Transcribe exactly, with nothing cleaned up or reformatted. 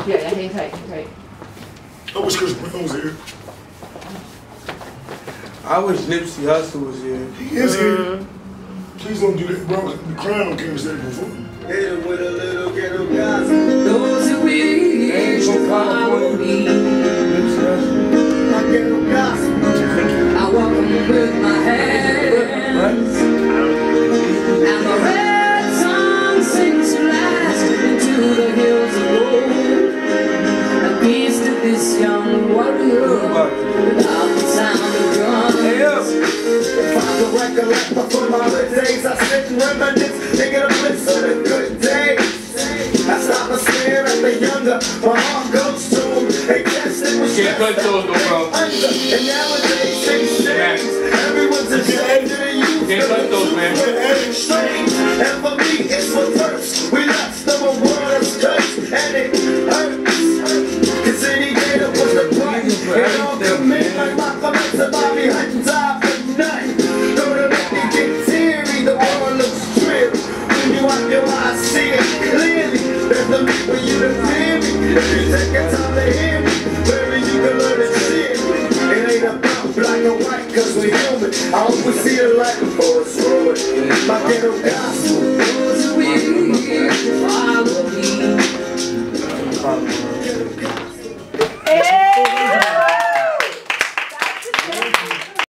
Yeah, yeah, hang tight, hang tight. I wish Chris Brown was here. I wish Nipsey Hussle was here. He is here. Please don't do that, bro. The crime on camera said before. Hit him with a little ghetto gossip. Those who wish to follow me, My ghetto gossip. I walk them with my hands, and the red sun sinks to last into the hills of gold. A peace to this young warrior without the sound of guns. If I could recollect before my good days, I sit and reminisce, thinking of bliss of the good days. I stop and stare at the younger, my heart goes to them. They tested with Can't cut those, bro. under, and nowadays things change. Everyone's ashamed of the youth. Can't cut those, man. Strange, and for me it's reverse. We lost number one that's cursed, and it hurts. Cause any day that was the price, it all come in like Malcolm X and Bobby Hutton's eye for nothing. Don't let me get teary, the world looks dreary. When you wipe your eyes, see it clearly. There's no need for you to fear me. If you take the time to hear me, baby, you can learn to see it. It ain't about black and white, cause we're human. I hope we see the light before it's ruined. My ghetto gospel.